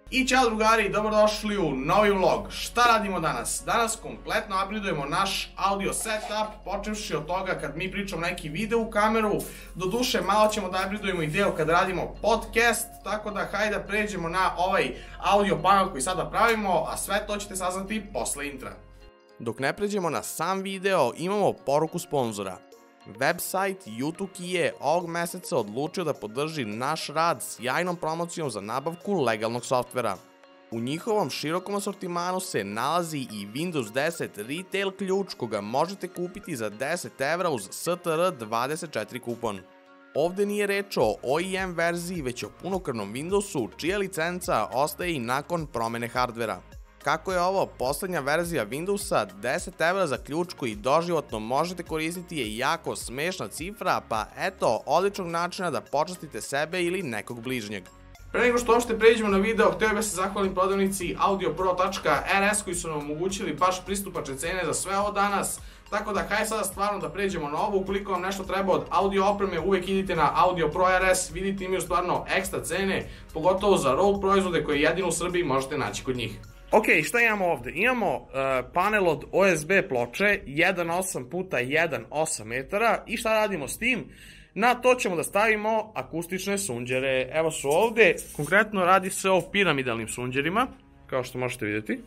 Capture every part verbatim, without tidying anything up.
I ćao drugari, dobrodošli u novi vlog. Šta radimo danas? Danas kompletno upgradeujemo naš audio setup, počevši od toga kad mi pričamo neki video u kameru. Doduše, malo ćemo da upgradeujemo i deo kad radimo podcast, tako da hajde da pređemo na ovaj audio panel koji sada pravimo, a sve to ćete saznati posle intra. Dok ne pređemo na sam video, imamo poruku sponzora. Website YouTube je ovog meseca odlučio da podrži naš rad s sjajnom promocijom za nabavku legalnog softvera. U njihovom širokom asortimanu se nalazi i Windows deset Retail ključ koga možete kupiti za deset evra uz S T R dvadeset četiri kupon. Ovde nije reč o O E M verziji, već o punokrvnom Windowsu, čija licenca ostaje i nakon promene hardvera. Kako je ovo poslednja verzija Windowsa, deset evra za ključ koji doživotno možete koristiti je jako smešna cifra, pa eto, odličnog načina da počastite sebe ili nekog bližnjeg. Pre nego što uopšte pređemo na video, htio bih se zahvalim prodavnici audiopro tačka R S koji su nam omogućili baš pristupačne cene za sve ovo danas. Tako da, hajde sada stvarno da pređemo na ovo. Ukoliko vam nešto treba od audio opreme, uvek idite na AudioPro R S, vidite imaju stvarno ekstra cene, pogotovo za road proizvode koje jedino u Srbiji možete naći kod njih. Ok, šta imamo ovde? Imamo uh, panel od O S B ploče jedan osam puta jedan osam metara i šta radimo s tim? Na to ćemo da stavimo akustične sunđere. Evo su ovde, konkretno radi se o piramidalnim sunđerima, kao što možete vidjeti.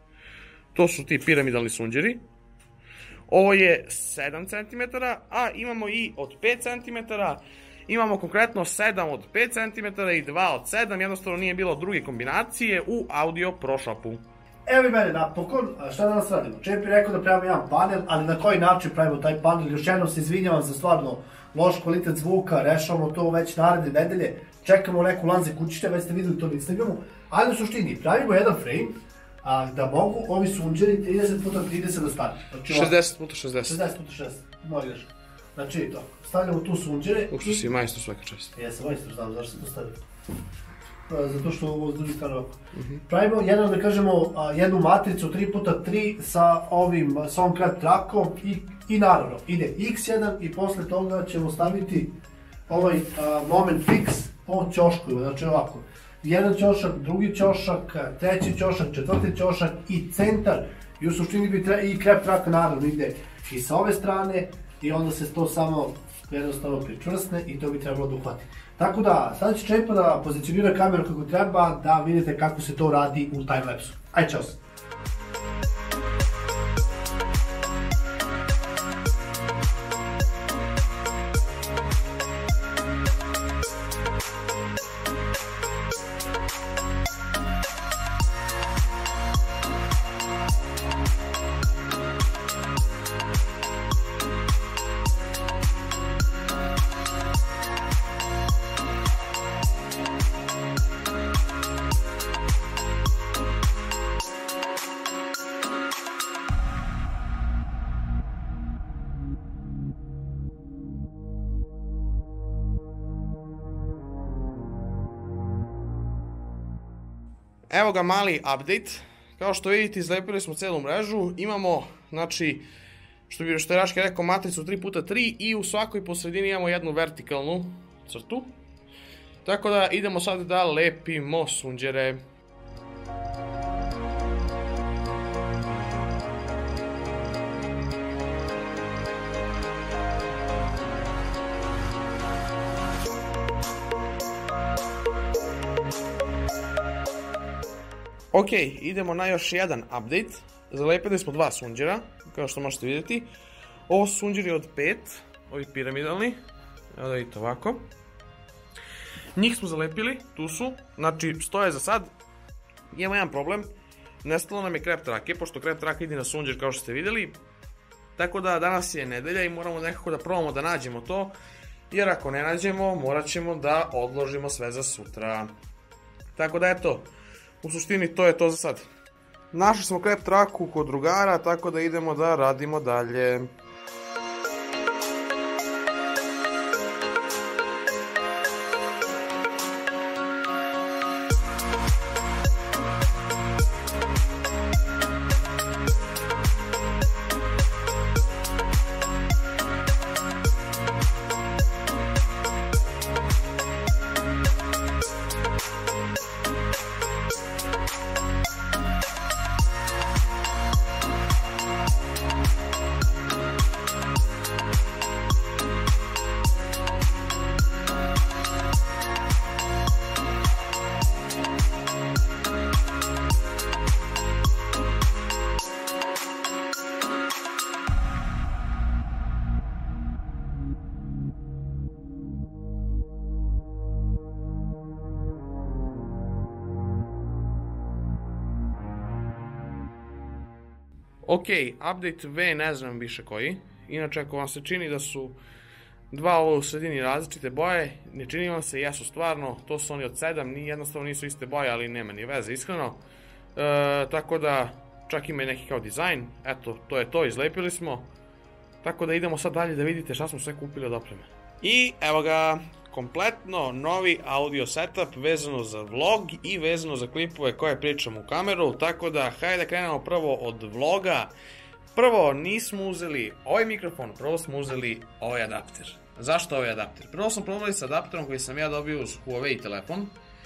To su ti piramidalni sunđeri. Ovo je sedam centimetara, a imamo i od pet centimetara. Imamo konkretno sedam od pet centimetara i dva od sedam, jednostavno nije bilo druge kombinacije u Audio Pro Shopu. Evo i mene napokon, šta danas radimo? Čep je rekao da pravimo jedan panel, ali na koji način pravimo taj panel? Još jednom se izvinjavam za stvarno loš kvalitet zvuka, rešavamo to već naredne nedelje, čekamo neku lanze kućište, već ste videli to na Instagramu, ali u suštini pravimo jedan frame a, da mogu ovi sunđeri trideset puta trideset da stane. Znači, šezdeset puta šezdeset. šezdeset puta šezdeset, moj greš. Znači, to, stavljamo tu sunđere. Kako što si majstor svaka čast. Jesam majstor, znam zašto sam to stavio. Zato što ovo s drugi strane ovako. Pravimo jedno, da kažemo, jednu matricu tri puta tri sa ovim Soundcraft trackom i, i naravno ide iks jedan i posle toga ćemo staviti ovaj a, moment fix po ćoškovima, znači ovako. Jedan ćošak, drugi ćošak, treći ćošak, četvrti ćošak i centar i u suštini bi tre, i crap track naravno ide i sa ove strane i onda se to samo jednostavno pričvrsne i to bi trebalo da uhvati. Tako da, sada će Čepa da pozicionira kameru kako treba da vidite kako se to radi u timelapsu. Ajde, čao se! Evo ga mali update, kao što vidite izlepili smo celu mrežu, imamo, znači, što bi što je Raške rekao, matricu tri puta tri i u svakoj posredini imamo jednu vertikalnu crtu. Tako da idemo sad da lepimo sunđere. Ok, idemo na još jedan update. Zalepili smo dva sunđera, kao što možete vidjeti. Ovo su sunđeri od pet, ovi piramidalni. Evo da vidite ovako. Njih smo zalepili, tu su. Znači, stoje za sad. Imamo jedan problem. Nestalo nam je crap trake, pošto crap trake ide na sunđer kao što ste vidjeli. Tako da danas je nedelja i moramo nekako da probamo da nađemo to. Jer ako ne nađemo, morat ćemo da odložimo sve za sutra. Tako da eto. U suštini to je to za sad. Našli smo crap traku kod drugara, tako da idemo da radimo dalje. Ok, update V ne znam više koji. Inače, ako vam se čini da su dva ovo u sredini različite boje, ne čini vam se, jesu stvarno, to su oni od sedam, ni jednostavno nisu iste boje, ali nema ni veze, iskreno. E, tako da, čak ima i neki kao dizajn, eto, to je to, izlepili smo. Tako da idemo sad dalje da vidite šta smo sve kupili od opreme. I evo ga, kompletno novi audio setup vezano za vlog i vezano za klipove koje pričam u kameru, tako da hajde da krenemo prvo od vloga. Prvo, nismo uzeli ovaj mikrofon, prvo smo uzeli ovaj adapter. Zašto ovaj adapter? Prvo smo probali sa adapterom koji sam ja dobio uz Huawei telefon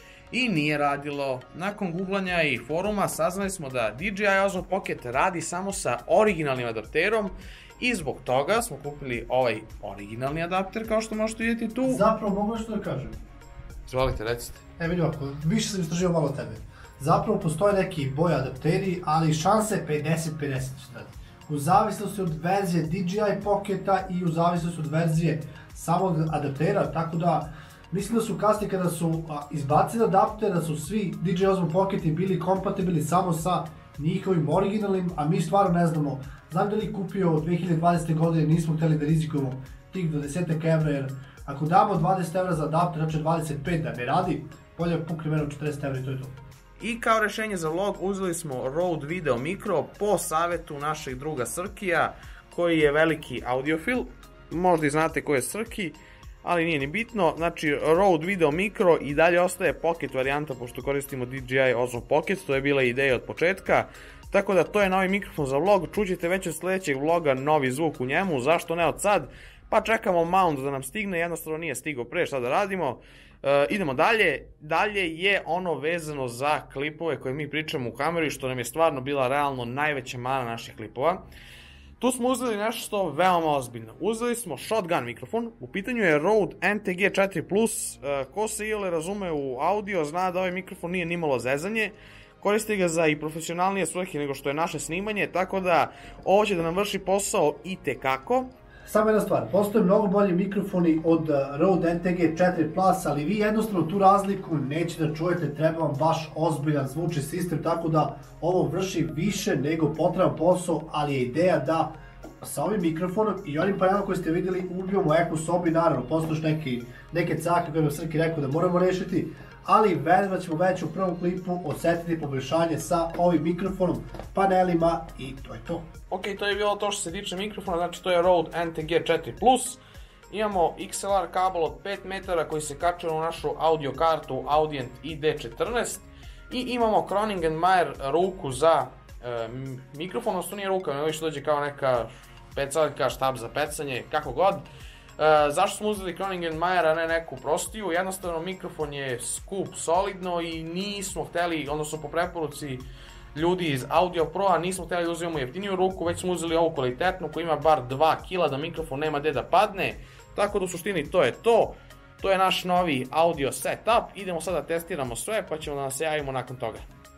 i nije radilo. Nakon googlanja i foruma saznali smo da D J I Osmo Pocket radi samo sa originalnim adapterom i zbog toga smo kupili ovaj originalni adapter, kao što možete vidjeti tu. Zapravo, mogu nešto da kažem? Izvolite, recite. E, vidim ovako, više sam istražio malo od tebe. Zapravo postoje neki boje adapteri, ali šanse pedeset pedeset. U zavisnosti od verzije D J I Pocketa i u zavisnosti od verzije samog adaptera, tako da mislim da su kasnije kada su izbacili adapter, da su svi D J I Osmo Pocketi bili kompatibilni samo sa njihovim originalnim, a mi stvarno ne znamo. Znam da li kupio dve hiljade dvadesete godine, nismo htjeli da rizikujemo tih dvadeset evra, jer ako damo dvadeset evra za adapter, znači dvadeset pet da ne radi, bolje pukne mene četrdeset evra i to je to. I kao rešenje za vlog uzeli smo Rode Video Micro po savjetu našeg druga Srkija, koji je veliki audiofil. Možda i znate ko je Srki, ali nije ni bitno. Znači Rode Video Micro i dalje ostaje Pocket varijanta, pošto koristimo D J I Osmo Pocket, to je bila ideja od početka. Tako da to je novi mikrofon za vlog, čućete već od sljedećeg vloga novi zvuk u njemu, zašto ne od sad? Pa čekamo mount da nam stigne, jednostavno nije stigao pre, šta da radimo. E, idemo dalje, dalje je ono vezano za klipove koje mi pričamo u kameru i što nam je stvarno bila realno najveća mana naših klipova. Tu smo uzeli nešto veoma ozbiljno, uzeli smo shotgun mikrofon, u pitanju je Rode N T G četiri plus, e, ko se iole razume u audio zna da ovaj mikrofon nije nimalo zezanje, koristi ga za i profesionalnije svrhe nego što je naše snimanje, tako da ovo će da nam vrši posao i tekako. Samo jedna stvar, postoje mnogo bolji mikrofoni od Rode N T G četiri plus, ali vi jednostavno tu razliku nećete da čujete, treba vam baš ozbiljan zvučni sistem, tako da ovo vrši više nego potreban posao, ali je ideja da sa ovim mikrofonom i onim panelom koji ste vidjeli ubijemo eku sobi, naravno postoje neke, neke cake koje nam Srki rekao da moramo rešiti, ali verujem da ćemo već u prvom klipu osjetiti poboljšanje sa ovim mikrofonom, panelima i to je to. Ok, to je bilo to što se tiče mikrofona, znači to je Rode N T G četiri plus. Imamo X L R kabel od pet metara koji se kačuje u našu audio kartu Audient I D četrnaest i imamo Croning and Meyer ruku za e, mikrofon, odnosno nije ruka, nego više dođe kao neka pecaljka, štab za pecanje, kako god. E, zašto smo uzeli Croning and Meyer, a ne neku prostiju? Jednostavno mikrofon je skup solidno i nismo hteli, odnosno po preporuci ljudi iz Audio Pro-a, nismo htjeli da uzimamo jeftiniju ruku, već smo uzeli ovu kvalitetnu koja ima bar dva kila da mikrofon nema gde da padne, tako da u suštini to je to. To je naš novi audio setup, idemo sada da testiramo sve pa ćemo da nas javimo nakon toga.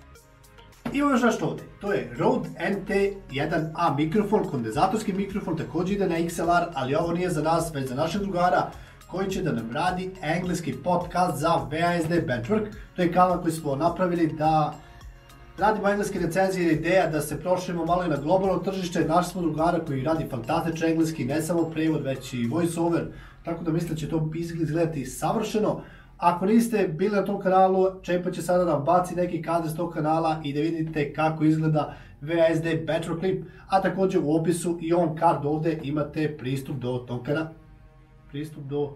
Imamo još nešto ovdje, to je Rode N T jedan A mikrofon, kondenzatorski mikrofon, također ide na X L R, ali ovo nije za nas, već za našeg drugara koji će da nam radi engleski podcast za V A S D Benchwork. To je kanal koji smo napravili da radimo engleske recenzije, ideja da se proširimo malo i na globalno tržište. Našli smo drugara koji radi fantastičan engleski, ne samo prevod, već i voice over, tako da mislim da će to izgledati savršeno. Ako niste bili na tom kanalu, Čepa će sada da vam baci neki kadar s tog kanala i da vidite kako izgleda V A S D Benchwork klip, a također u opisu i on card ovdje imate pristup do tog kanala. Pristup do...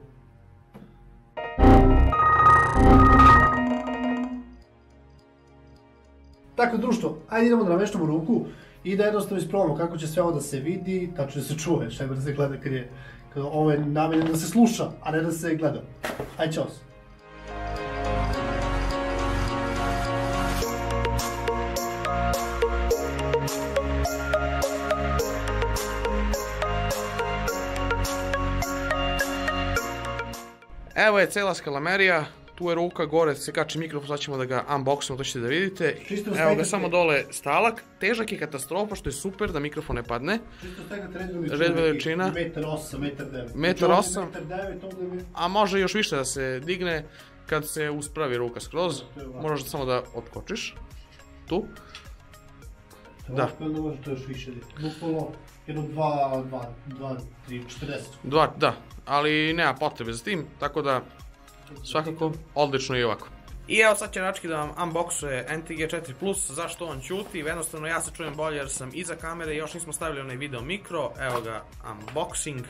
Tako društvo, ajde idemo da nameštamo ruku i da jednostavno isprobamo kako će sve ovo da se vidi, tačno da se čuje, šta da se gleda kad je, kad ovo je namenjeno da se sluša, a ne da se gleda. Ajde, čao se. Evo je cela skalamerija, tu je ruka, gore se kači mikrofon, sad ćemo da ga unboximo, to ćete da vidite. Evo ga samo dole stalak, težak je katastrofa što je super da mikrofon ne padne. Čisto stegnete red veličina. metar osam, metar devet. metar osam, a može još više da se digne kad se uspravi ruka skroz. Možeš samo da otkočiš. Tu. Da. Onda može to još više. Bukvalno jedno dva, dva, tri, četrdeset. Dva, da, ali nema potrebe za tim, tako da svakako odlično i ovako. I evo sad će Rački da vam unboxuje N T G četiri plus, zašto on ćuti, jednostavno ja se čujem bolje jer sam iza kamere, još nismo stavili onaj video mikro, evo ga unboxing.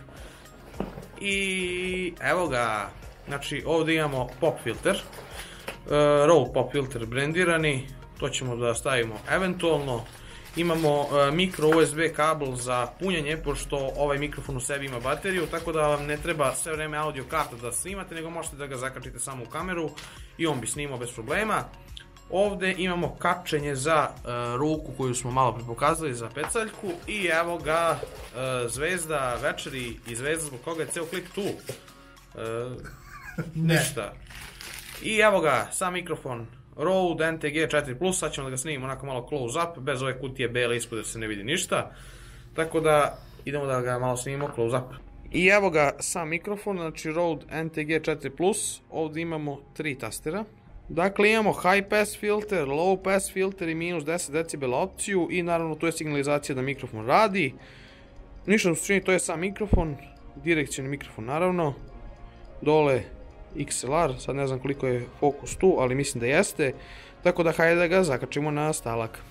I evo ga, znači ovdje imamo pop filter, Rode pop filter brandirani, to ćemo da stavimo eventualno. Imamo mikro U S B kabel za punjenje, pošto ovaj mikrofon u sebi ima bateriju, tako da vam ne treba sve vreme audio karta da snimate, nego možete da ga zakačite samo u kameru i on bi snimao bez problema. Ovdje imamo kačenje za ruku koju smo malo pre pokazali, za peceljku, i evo ga zvezda večeri i zvezda zbog koga je ceo klik tu. Ništa. I evo ga, sam mikrofon Rode N T G četiri plus, sad ćemo da ga snimimo onako malo close up, bez ove kutije bele ispod da se ne vidi ništa. Tako da idemo da ga malo snimimo close up. I evo ga sam mikrofon, znači Rode N T G četiri plus, ovdje imamo tri tastera. Dakle imamo high pass filter, low pass filter i minus deset decibela opciju i naravno tu je signalizacija da mikrofon radi. Ništa u suštini, to je sam mikrofon, direkcijni mikrofon naravno, dole X L R, sad ne znam koliko je fokus tu, ali mislim da jeste, tako da hajde da ga zakačimo na stalak.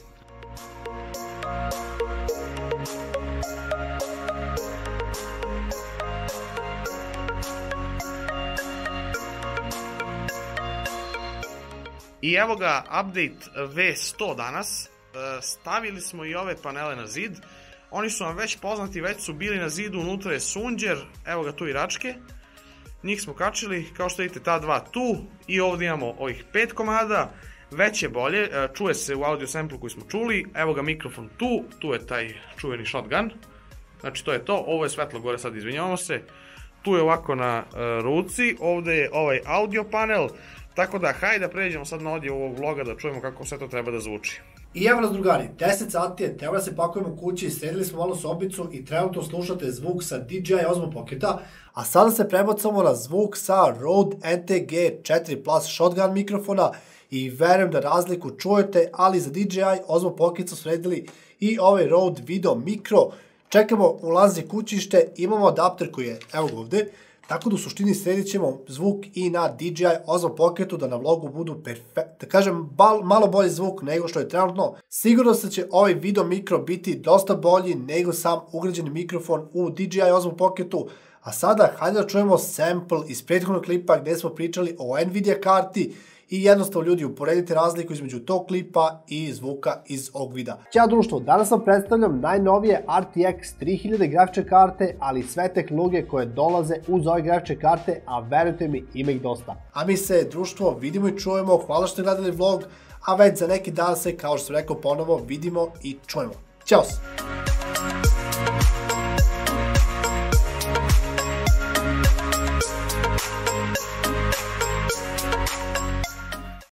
I evo ga update V sto danas, stavili smo i ove panele na zid, oni su vam već poznati, već su bili na zidu, unutra je sunđer, evo ga tu i Račke. Njih smo kačili, kao što vidite ta dva tu i ovdje imamo ovih pet komada, već je bolje, čuje se u audio samplu koji smo čuli, evo ga mikrofon tu, tu je taj čuveni shotgun, znači to je to, ovo je svetlo gore sad, izvinjavamo se, tu je ovako na ruci, ovdje je ovaj audio panel, tako da hajde da pređemo sad na odjev ovog vloga da čujemo kako sve to treba da zvuči. I evo nas drugari, deset sati je, treba da se pakujemo kući, sredili smo malo sobicu i trenutno slušate zvuk sa D J I Osmo Pocketa, a sada se prebacamo na zvuk sa Rode N T G četiri plus shotgun mikrofona i verujem da razliku čujete, ali za D J I Osmo Pocket su sredili i ovaj Rode Video Mikro. Čekamo ulazne kućište, imamo adapter koji je evo ovdje, tako da u suštini sredit ćemo zvuk i na D J I Osmo Pocketu da na vlogu budu perfekt, da kažem malo bolji zvuk nego što je trenutno. Sigurno se će ovaj video mikro biti dosta bolji nego sam ugrađeni mikrofon u D J I Osmo Pocketu, a sada hajde da čujemo sample iz prethodnog klipa gdje smo pričali o Nvidia karti i jednostavno ljudi uporedite razliku između tog klipa i zvuka iz ovog videa. Ćao društvo, danas vam predstavljam najnovije R T X tri hiljade grafičke karte, ali sve tehnologije koje dolaze uz ove grafičke karte, a verujte mi, ima ih dosta. A mi se društvo vidimo i čujemo, hvala što ste gledali vlog, a već za neki dan se, kao što sam rekao ponovo, vidimo i čujemo. Ćao se!